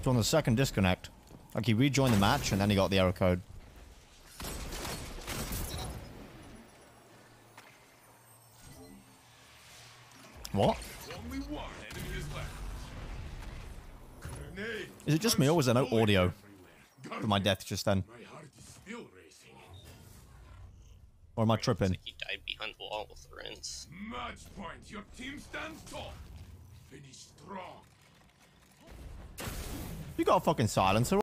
So on the second disconnect, like he rejoined the match and then he got the error code. What? Is it just me or was there no audio for my death just then? Or am I tripping? Like he died behind the wall with the rinse. Match point. Your team stands tall. Finish strong. You got a fucking silencer.